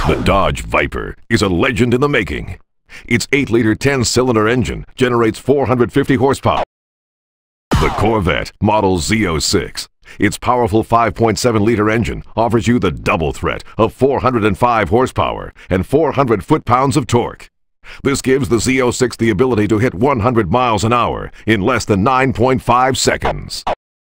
The Dodge Viper is a legend in the making. Its 8-liter 10-cylinder engine generates 450 horsepower. The Corvette Model Z06. Its powerful 5.7-liter engine offers you the double threat of 405 horsepower and 400 foot-pounds of torque. This gives the Z06 the ability to hit 100 miles an hour in less than 9.5 seconds.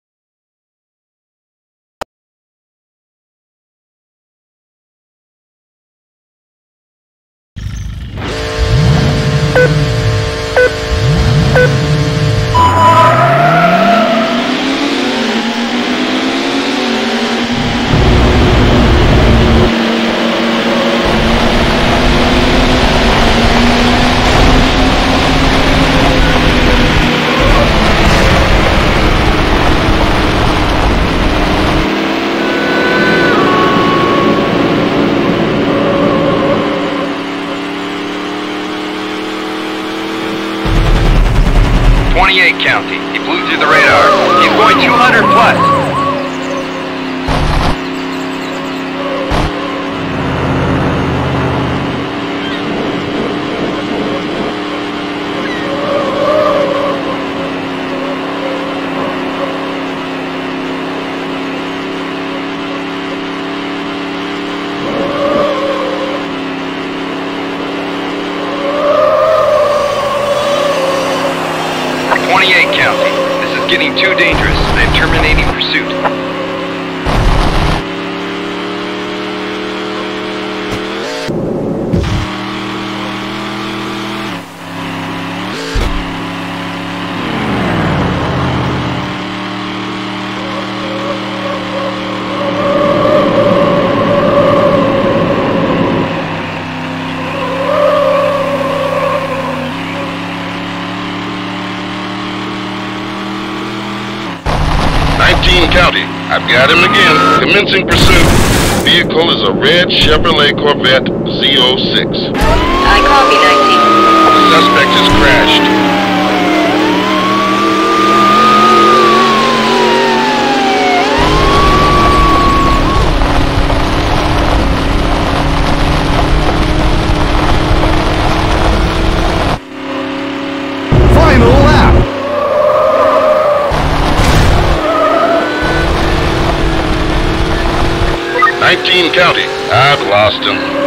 County. He flew through the radar. He's going 200 plus. County. This is getting too dangerous. I'm terminating pursuit. County. I've got him again. Commencing pursuit. Vehicle is a red Chevrolet Corvette Z06. I copy 19. The suspect has crashed. Final lap! County. I've lost him.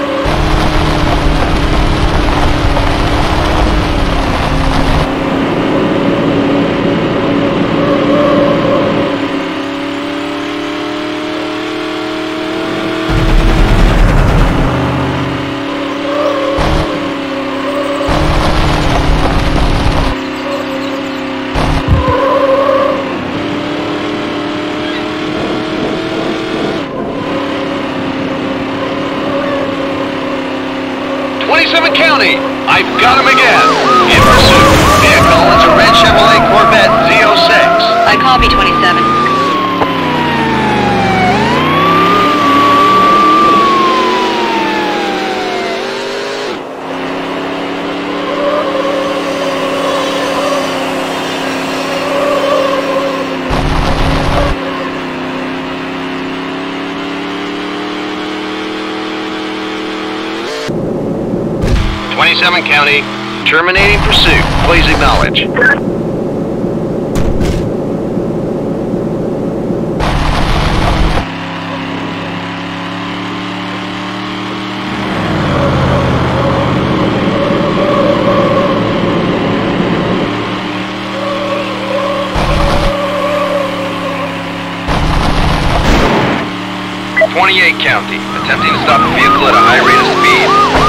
County, I've got him again. In pursuit. Vehicle is a red Chevrolet Corvette Z06. I copy 27. County, terminating pursuit. Please acknowledge. County, attempting to stop a vehicle at a high rate of speed.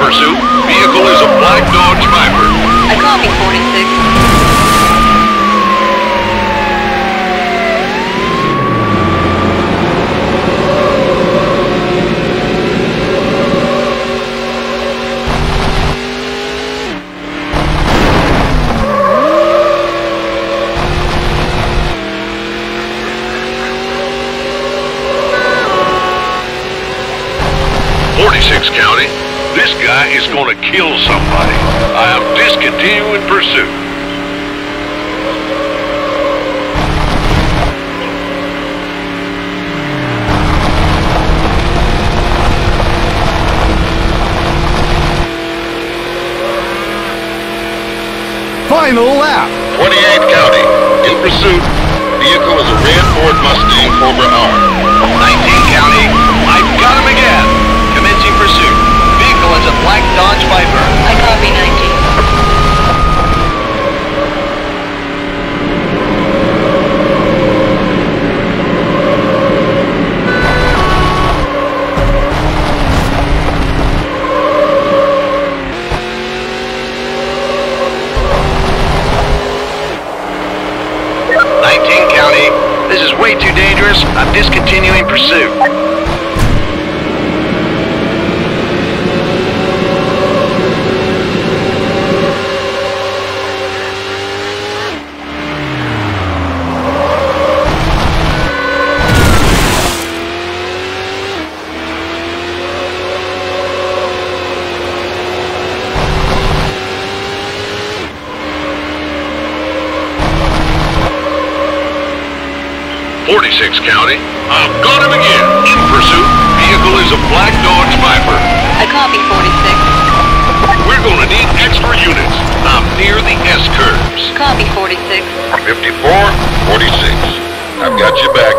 pursuit. Vehicle is a black Dodge Viper. I copy 46. County, this guy is gonna kill somebody. I am discontinuing pursuit. Final lap. 28 County, in pursuit. Vehicle is a red Ford Mustang Cobra R. 19 County, I've got him again. Commencing pursuit. Vehicle is a black Dodge Viper. I copy 19. This is way too dangerous. I'm discontinuing pursuit. County, I've got him again. In pursuit. Vehicle is a black Dodge Viper. I copy 46. We're gonna need extra units. I'm near the S-curves. Copy 46. 54, 46. I've got you back.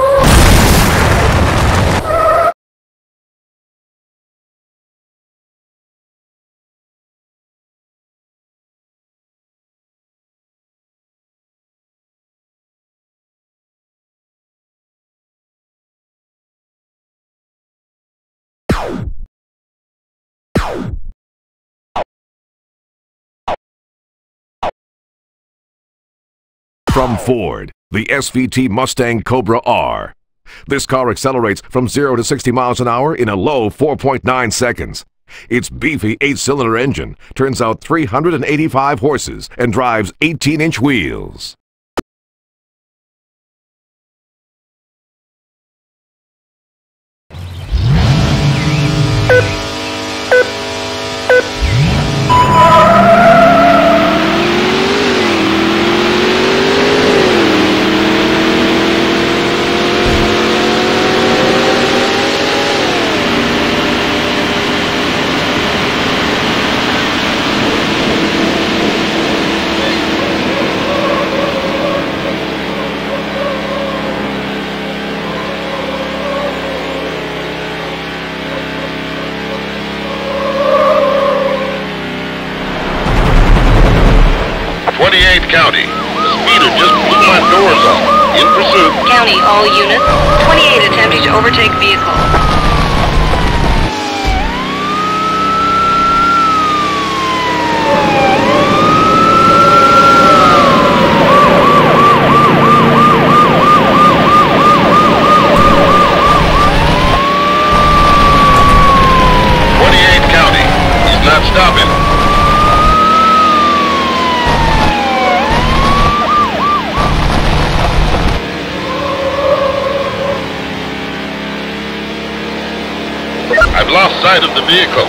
From Ford, the SVT Mustang Cobra R. This car accelerates from 0 to 60 miles an hour in a low 4.9 seconds. Its beefy 8-cylinder engine turns out 385 horses and drives 18-inch wheels. County. The speeder just blew my doors off. In pursuit. County, all units. 28 attempting to overtake vehicle. County. He's not stopping. I've lost sight of the vehicle.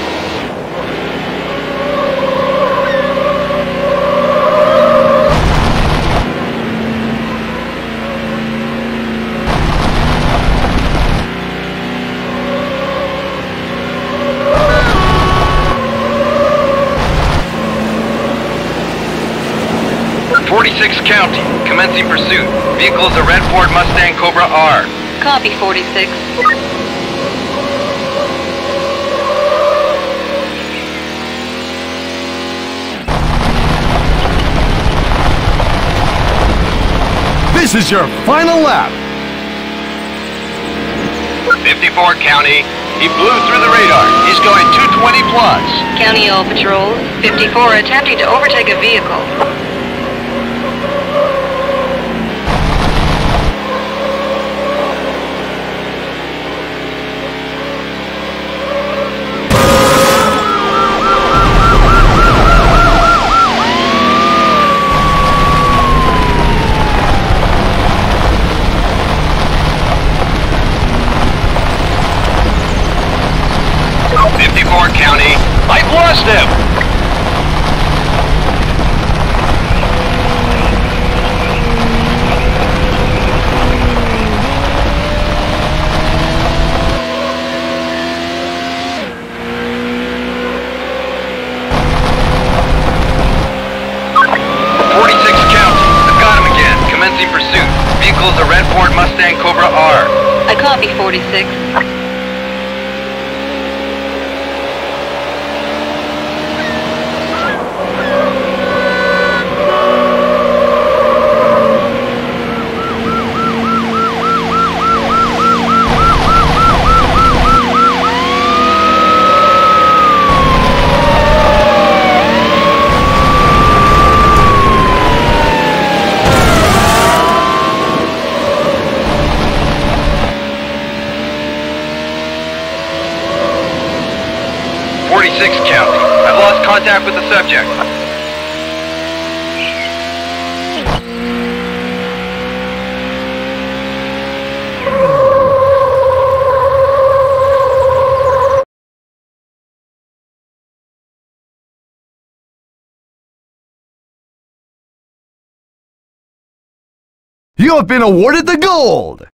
County, commencing pursuit. Vehicle is a red Ford Mustang Cobra R. Copy 46. This is your final lap. 54 County, He blew through the radar. He's going 220 plus. County Oil Patrol, 54 attempting to overtake a vehicle. County, I've lost him! I've got him again. Commencing pursuit. Vehicle is a red Ford Mustang Cobra R. I copy 46. County. I've lost contact with the subject. You have been awarded the gold!